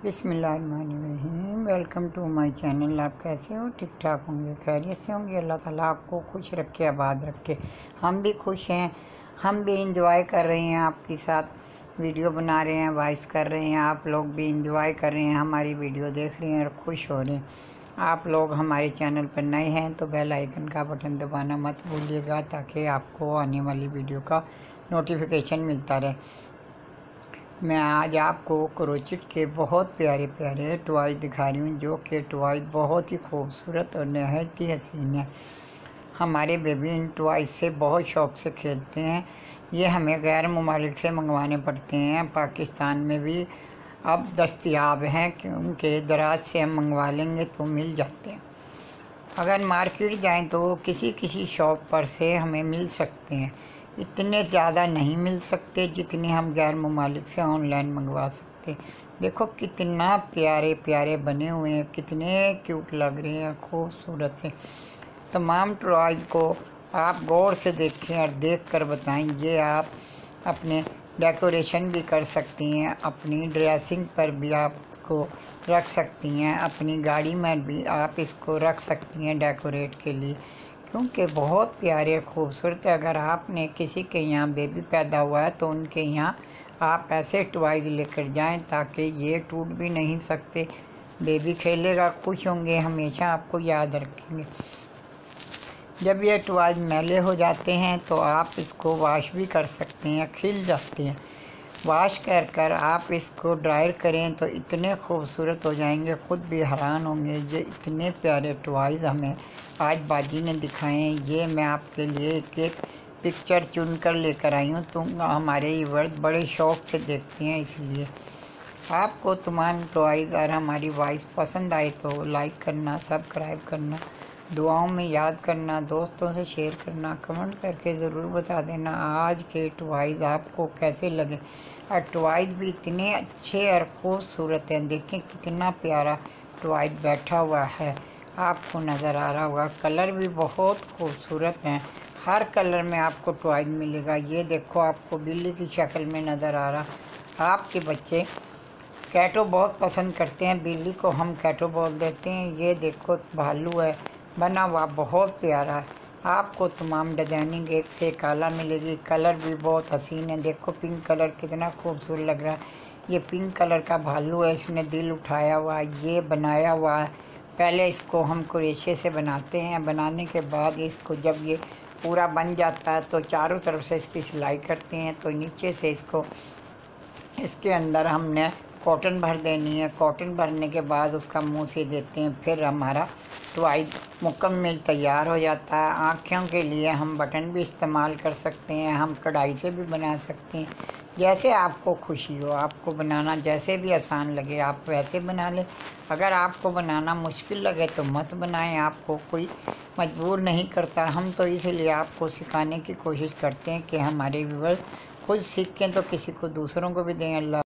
بسم اللہ الرحمن الرحیم۔ Welcome to my channel. آپ کیسے ہو؟ ٹھیک ٹھاک ہوں گے، خیریت سے ہوں گے۔ اللہ تعالیٰ آپ کو خوش رکھے، آباد رکھے۔ ہم بھی خوش ہیں، ہم بھی انجوائے کر رہے ہیں، آپ کے ساتھ ویڈیو بنا رہے ہیں، وائس کر رہے ہیں۔ آپ لوگ بھی انجوائے کر رہے ہیں، ہماری ویڈیو دیکھ رہے ہیں اور خوش ہو رہے ہیں۔ آپ لوگ ہمارے چینل پر نئے ہیں تو بیل آئیکن کا بٹن دبانا مت بھولیے گا، تاکہ آپ کو آنے والی ویڈیو کا نوٹیفیکیشن ملتا رہے۔ میں آج آپ کو کروچٹ کے بہت پیارے پیارے ٹوائز دکھا رہی ہوں، جو کہ ٹوائز بہت ہی خوبصورت اور نہایت ہی حسین ہیں۔ ہمارے بیبی ان ٹوائز سے بہت شوق سے کھیلتے ہیں۔ یہ ہمیں غیر ممالک سے منگوانے پڑتے ہیں، پاکستان میں بھی اب دستیاب ہیں، کیونکہ دراز سے ہم منگوا لیں گے تو مل جاتے ہیں۔ اگر مارکیٹ جائیں تو کسی شاپ پر سے ہمیں مل سکتے ہیں، اتنے زیادہ نہیں مل سکتے جتنے ہم غیر ممالک سے آن لائن منگوا سکتے ہیں۔ دیکھو کتنا پیارے پیارے بنے ہوئے ہیں، کتنے کیوٹ لگ رہے ہیں، خوبصورت سے۔ تمام ٹوائز کو آپ غور سے دیکھیں اور دیکھ کر بتائیں۔ یہ آپ اپنے ڈیکوریشن بھی کر سکتی ہیں، اپنی ڈریسنگ پر بھی آپ کو رکھ سکتی ہیں، اپنی گاڑی میں بھی آپ اس کو رکھ سکتی ہیں ڈیکوریٹ کے لیے، کیونکہ بہت پیارے اور خوبصورت ہے۔ اگر آپ نے کسی کے یہاں بیبی پیدا ہوا ہے تو ان کے یہاں آپ ایسے ٹوائز لے کر جائیں تاکہ یہ ٹوٹ بھی نہیں سکتے۔ بیبی کھیلے گا، خوش ہوں گے، ہمیشہ آپ کو یاد رکھیں گے۔ جب یہ ٹوائز میلے ہو جاتے ہیں تو آپ اس کو واش بھی کر سکتے ہیں، کھل جاتے ہیں۔ واش کر آپ اس کو ڈرائر کریں تو اتنے خوبصورت ہو جائیں گے، خود بھی حیران ہوں گے۔ یہ اتنے پیارے ٹوائز ہمیں آج باجی نے دکھائے ہیں۔ یہ میں آپ کے لیے ایک پکچر چن کر لے کر آئی ہوں، تو ہمارے ویورز بڑے شوق سے دیکھتے ہیں، اس لیے آپ کو تمام ٹوائز اور ہماری وائس پسند آئے تو لائک کرنا، سبسکرائب کرنا، دعاؤں میں یاد کرنا، دوستوں سے شیئر کرنا، کمنٹ کر کے ضرور بتا دینا آج کے ٹوائز آپ کو کیسے لگے۔ اور ٹوائز بھی اتنے اچھے اور خوبصورت ہیں، دیکھیں کتنا پیارا ٹوائز بیٹھا ہوا ہے، آپ کو نظر آ رہا ہوگا۔ کلر بھی بہت خوبصورت ہیں، ہر کلر میں آپ کو ٹوائز ملے گا۔ یہ دیکھو آپ کو بلی کی شکل میں نظر آ رہا۔ آپ کے بچے کیٹو بہت پسند کرتے ہیں، بلی کو ہم کیٹو بول دیتے ہیں۔ یہ دیکھو بھالو ہے بنا ہوا، بہت پیارا ہے۔ آپ کو تمام ڈیزائننگ ایک سے ایک اعلیٰ ملے گی۔ کلر بھی بہت حسین ہے، دیکھو پنک کلر کتنا خوبصورت لگ رہا ہے۔ یہ پنک کلر کا بھالو ہے، اس نے دل اٹھایا ہوا ہے، یہ بنایا ہوا ہے۔ پہلے اس کو ہم کریشے سے بناتے ہیں، بنانے کے بعد اس کو جب یہ پورا بن جاتا ہے تو چاروں طرف سے اس کی سلائی کرتے ہیں، تو نیچے سے اس کے اندر ہم نے کاٹن بھر دینی ہے۔ کاٹن بھرنے کے بعد اس کا منہ سی دیتے ہیں، پھر ہمارا ٹوائز مکمل تیار ہو جاتا ہے۔ آنکھوں کے لیے ہم بٹن بھی استعمال کر سکتے ہیں، ہم کڑھائی سے بھی بنا سکتے ہیں، جیسے آپ کو خوشی ہو۔ آپ کو بنانا جیسے بھی آسان لگے آپ ویسے بنا لیں۔ اگر آپ کو بنانا مشکل لگے تو مت بنائیں، آپ کو کوئی مجبور نہیں کرتا۔ ہم تو اسی لیے آپ کو سکھانے کی کوشش کرتے ہیں کہ ہمارے ویورز خود سیکھیں تو کسی کو دوسروں کو بھی دیں۔ اللہ